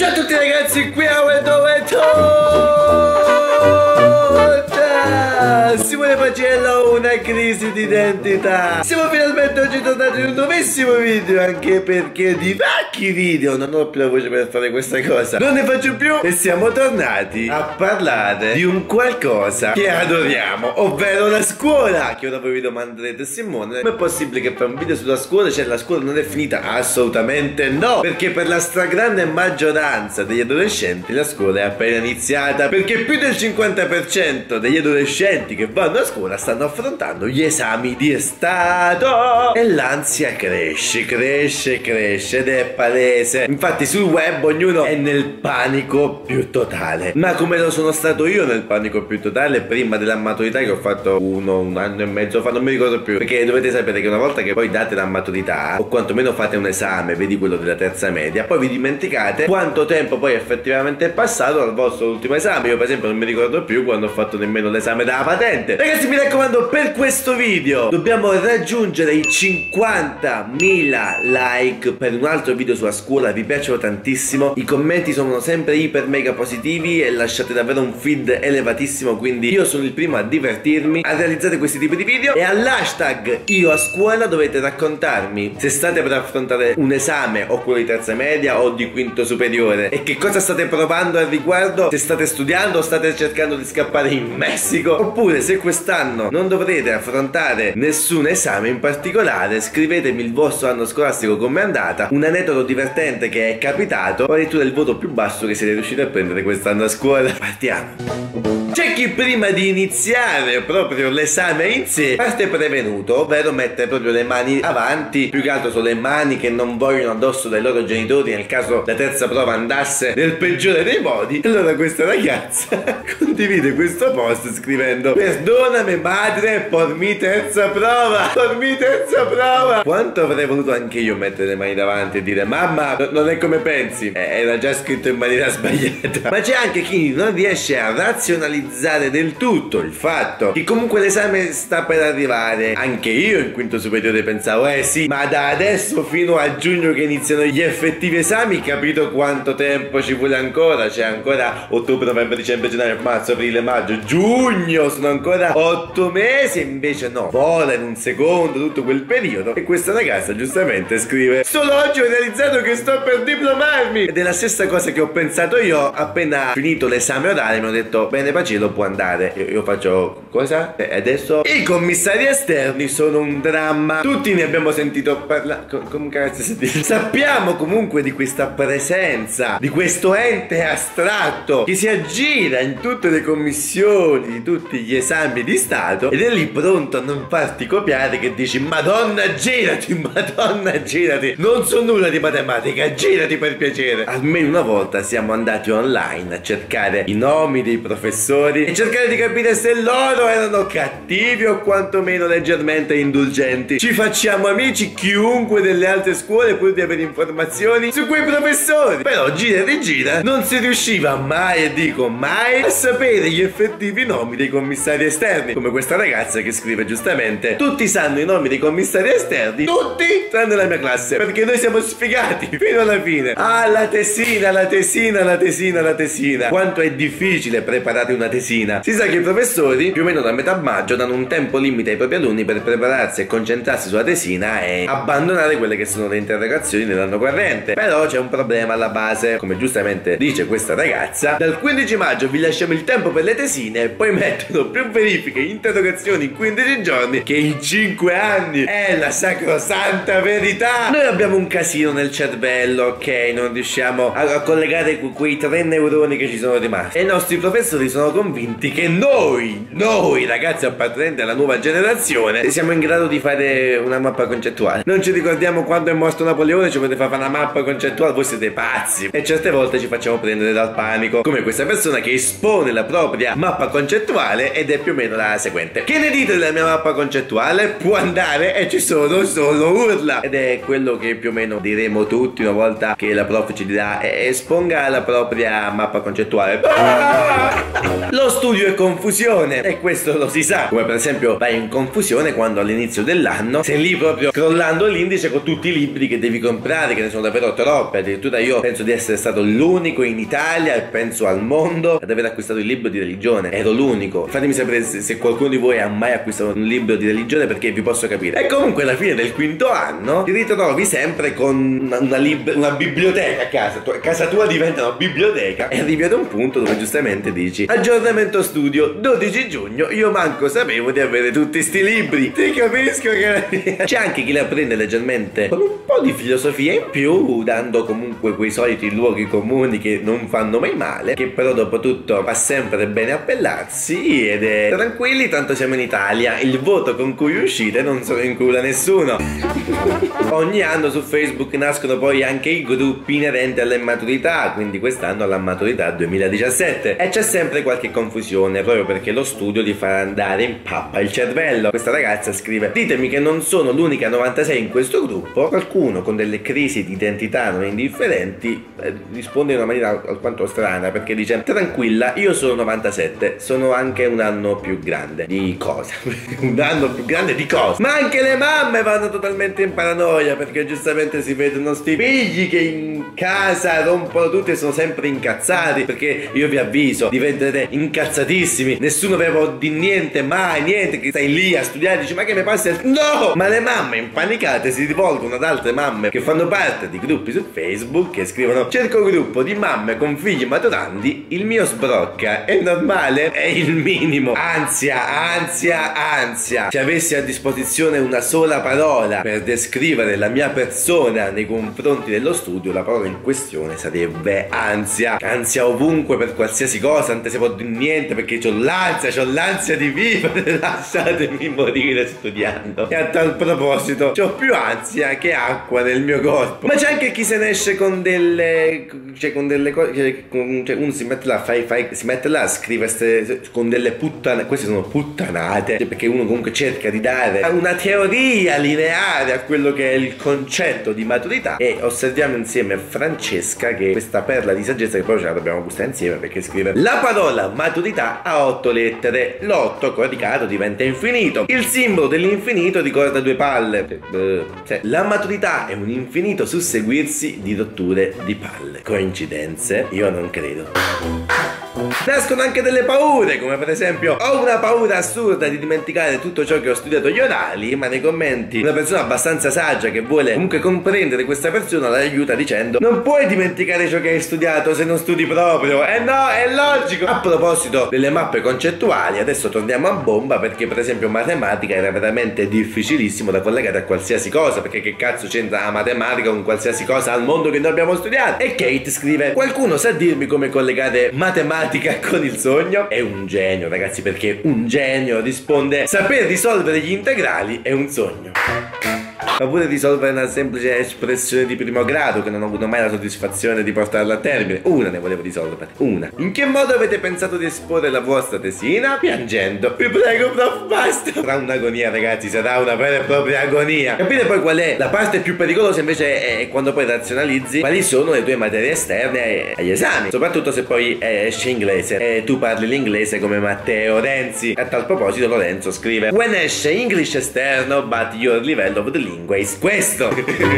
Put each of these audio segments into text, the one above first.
Ciao a tutti ragazzi, qui a Simone Pagello, una crisi di identità. Siamo finalmente oggi tornati in un nuovissimo video, anche perché di vecchi video non ho più la voce per fare questa cosa, non ne faccio più e siamo tornati a parlare di un qualcosa che adoriamo, ovvero la scuola. Che ora voi vi domanderete: Simone, ma è possibile che fai un video sulla scuola? Cioè la scuola non è finita? Assolutamente no, perché per la stragrande maggioranza degli adolescenti la scuola è appena iniziata, perché più del 50% degli adolescenti che vanno a scuola stanno affrontando gli esami di Stato e l'ansia cresce ed è palese. Infatti sul web ognuno è nel panico più totale, ma come lo sono stato io nel panico più totale prima della maturità, che ho fatto un anno e mezzo fa, non mi ricordo più, perché dovete sapere che una volta che poi date la maturità o quantomeno fate un esame, vedi quello della terza media, poi vi dimenticate quanto tempo poi effettivamente è passato dal vostro ultimo esame. Io per esempio non mi ricordo più quando ho fatto nemmeno l'esame della patente. Ragazzi, mi raccomando, per questo video dobbiamo raggiungere i 50.000 like per un altro video sulla scuola. Vi piacciono tantissimo, i commenti sono sempre iper mega positivi e lasciate davvero un feed elevatissimo, quindi io sono il primo a divertirmi a realizzare questi tipi di video. E all'hashtag io a scuola dovete raccontarmi se state per affrontare un esame o quello di terza media o di quinto superiore e che cosa state provando al riguardo, se state studiando o state cercando di scappare in Messico, oppure se quest'anno non dovrete affrontare nessun esame in particolare. Scrivetemi il vostro anno scolastico, com'è andata, un aneddoto divertente che è capitato o addirittura il voto più basso che siete riusciti a prendere quest'anno a scuola. Partiamo! C'è chi prima di iniziare proprio l'esame in sé parte prevenuto, ovvero mette proprio le mani avanti, più che altro sono le mani che non vogliono addosso dai loro genitori nel caso la terza prova andasse nel peggiore dei modi. Allora questa ragazza condivide questo post scrivendo: perdonami madre, por mi terza prova, por mi terza prova. Quanto avrei voluto anche io mettere le mani davanti e dire: mamma, non è come pensi, era già scritto in maniera sbagliata. Ma c'è anche chi non riesce a razionalizzare del tutto il fatto che comunque l'esame sta per arrivare. Anche io in quinto superiore pensavo: sì, ma da adesso fino a giugno che iniziano gli effettivi esami, capito quanto tempo ci vuole ancora? C'è ancora ottobre, novembre, dicembre, gennaio, marzo, aprile, maggio, giugno, sono ancora 8 mesi. Invece no, vola in un secondo tutto quel periodo. E questa ragazza giustamente scrive: solo oggi ho realizzato che sto per diplomarmi. Ed è la stessa cosa che ho pensato io appena finito l'esame orale. Mi ho detto: bene Pagello, può andare. Io faccio: cosa? E adesso? I commissari esterni sono un dramma, tutti ne abbiamo sentito parlare. Come cazzo si dice? Sappiamo comunque di questa presenza, di questo ente astratto che si aggira in tutte le commissioni di tutti gli esami di Stato ed è lì pronto a non farti copiare, che dici: madonna girati, madonna girati, non so nulla di matematica, girati per piacere. Almeno una volta siamo andati online a cercare i nomi dei professori e cercare di capire se loro erano cattivi o quantomeno leggermente indulgenti. Ci facciamo amici chiunque delle altre scuole pur di avere informazioni su quei professori. Però gira e rigira non si riusciva mai, e dico mai, a sapere gli effettivi nomi dei commissari esterni. Come questa ragazza che scrive giustamente: tutti sanno i nomi dei commissari esterni, tutti tranne la mia classe, perché noi siamo sfigati fino alla fine. Ah, la tesina, la tesina, la tesina, la tesina. Quanto è difficile preparare una tesina. Si sa che i professori più o meno da metà maggio danno un tempo limite ai propri alunni per prepararsi e concentrarsi sulla tesina e abbandonare quelle che sono le interrogazioni dell'anno corrente. Però c'è un problema alla base, come giustamente dice questa ragazza: dal 15 maggio vi lasciamo il tempo per le tesine e poi mettono più verifiche e interrogazioni in 15 giorni che in 5 anni. È la sacrosanta verità. Noi abbiamo un casino nel cervello, ok? Non riusciamo a collegare quei 3 neuroni che ci sono rimasti e i nostri professori sono convinti che noi ragazzi appartenenti alla nuova generazione siamo in grado di fare una mappa concettuale. Non ci ricordiamo quando è morto Napoleone, ci potete fare una mappa concettuale? Voi siete pazzi. E certe volte ci facciamo prendere dal panico, come questa persona che espone la propria mappa concettuale ed è più o meno la seguente: che ne dite della mia mappa concettuale? Può andare e ci sono solo urla. Ed è quello che più o meno diremo tutti una volta che la prof ci dirà: esponga la propria mappa concettuale. Lo studio è confusione e questo lo si sa, come per esempio vai in confusione quando all'inizio dell'anno sei lì proprio crollando l'indice con tutti i libri che devi comprare, che ne sono davvero troppi. Addirittura io penso di essere stato l'unico in Italia e penso al mondo ad aver acquistato il libro di religione. Ero l'unico. Fatemi sapere se qualcuno di voi ha mai acquistato un libro di religione, perché vi posso capire. E comunque alla fine del quinto anno ti ritrovi sempre con una biblioteca a casa tua diventa una biblioteca e arrivi ad un punto dove giustamente dici: aggiornamento studio 12 giugno, io manco sapevo di avere tutti sti libri. Ti capisco che c'è anche chi la prende leggermente con un po' di filosofia in più, dando comunque quei soliti luoghi comuni che non fanno mai male, che però dopo tutto fa sempre bene appellarsi, ed è tranquilli, tanto siamo in Italia, il voto con cui uscite non se lo incula nessuno. Ogni anno su Facebook nascono poi anche i gruppi inerenti alle maturità, quindi quest'anno alla maturità 2017, e c'è sempre qualche confusione proprio perché lo studio ti fa andare in pappa il cervello. Questa ragazza scrive: ditemi che non sono l'unica 96 in questo gruppo. Qualcuno con delle crisi di identità non indifferenti risponde in una maniera alquanto strana, perché dice: tranquilla, io sono 97, sono anche un anno più grande. Di cosa? Un anno più grande di cosa? Ma anche le mamme vanno totalmente in paranoia, perché giustamente si vedono sti figli che in casa rompono tutti e sono sempre incazzati, perché io vi avviso, diventerete incazzatissimi, nessuno ve lo di niente, mai niente, che stai lì a studiare e dici: ma che mi passa? No! Ma le mamme impanicate si rivolgono ad altre mamme che fanno parte di gruppi su Facebook e scrivono: cerco gruppo di mamme con figli maturandi, il mio sbrocca, è normale? È il minimo. Ansia, ansia, ansia. Se avessi a disposizione una sola parola per descrivere la mia persona nei confronti dello studio, la parola in questione sarebbe ansia. Ansia ovunque per qualsiasi cosa, non te si può dire niente perché c'ho l'ansia di vivere. Lasciatemi morire studiando. E a tal proposito, c'ho più ansia che acqua nel mio corpo. Ma c'è anche chi se ne esce con delle cose, uno si mette là, si mette là a scrivere con delle puttanate. Queste sono puttanate, perché uno comunque cerca di dare una teoria lineare a quello che è il concetto di maturità. E osserviamo insieme Francesca, che questa perla di saggezza, che poi ce la dobbiamo gustare insieme, perché scrive: la parola maturità ha 8 lettere, l'8 codicato diventa infinito, il simbolo dell'infinito ricorda 2 palle. La maturità è un infinito susseguirsi di rotture di palle. Coincidenze? Io non credo. Nascono anche delle paure, come per esempio: ho una paura assurda di dimenticare tutto ciò che ho studiato agli orali, ma nei commenti una persona abbastanza saggia che vuole comunque comprendere questa persona la aiuta dicendo: non puoi dimenticare ciò che hai studiato se non studi proprio. Eh no, è logico. A proposito delle mappe concettuali, adesso torniamo a bomba, perché per esempio matematica era veramente difficilissimo da collegare a qualsiasi cosa, perché che cazzo c'entra la matematica con qualsiasi cosa al mondo che noi abbiamo studiato? E Kate scrive: qualcuno sa dirmi come collegare matematica con il sogno? È un genio, ragazzi, perché un genio risponde: saper risolvere gli integrali è un sogno. Ma pure risolvere una semplice espressione di primo grado che non ho avuto mai la soddisfazione di portarla a termine. Una ne volevo risolvere, una. In che modo avete pensato di esporre la vostra tesina? Piangendo. Vi prego, prof, basta. Sarà un'agonia, ragazzi, sarà una vera e propria agonia. Capite poi qual è la parte più pericolosa invece? È quando poi razionalizzi quali sono le tue materie esterne agli esami, soprattutto se poi esce inglese e tu parli l'inglese come Matteo Renzi. A tal proposito Lorenzo scrive: when esce English esterno but your level of the language questo.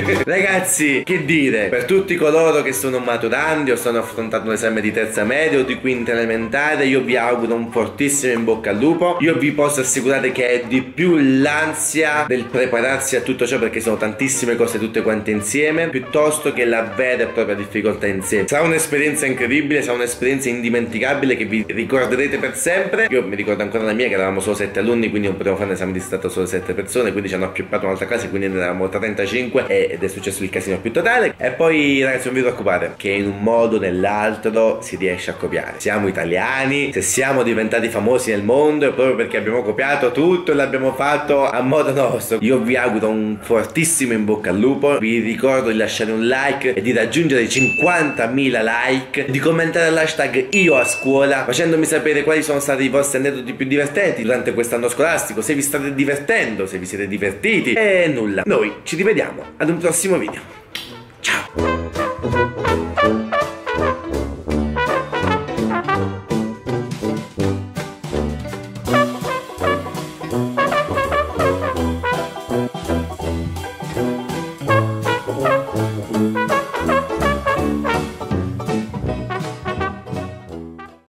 Ragazzi, che dire, per tutti coloro che sono maturandi o stanno affrontando un esame di terza media o di quinta elementare, io vi auguro un fortissimo in bocca al lupo. Io vi posso assicurare che è di più l'ansia del prepararsi a tutto ciò, perché sono tantissime cose tutte quante insieme, piuttosto che la vera e propria difficoltà in sé. Sarà un'esperienza incredibile, sarà un'esperienza indimenticabile che vi ricorderete per sempre. Io mi ricordo ancora la mia, che eravamo solo 7 alunni, quindi non potevo fare un esame di stato solo 7 persone, quindi ci hanno appioppato un'altra classe, quindi ne eravamo 35 ed è successo il casino più totale. E poi, ragazzi, non vi preoccupate, che in un modo o nell'altro si riesce a copiare. Siamo italiani, se siamo diventati famosi nel mondo è proprio perché abbiamo copiato tutto e l'abbiamo fatto a modo nostro. Io vi auguro un fortissimo in bocca al lupo, vi ricordo di lasciare un like e di raggiungere i 50.000 like, di commentare l'hashtag io a scuola, facendomi sapere quali sono stati i vostri aneddoti più divertenti durante quest'anno scolastico, se vi state divertendo, se vi siete divertiti. E nulla, noi ci rivediamo ad un prossimo video. Ciao.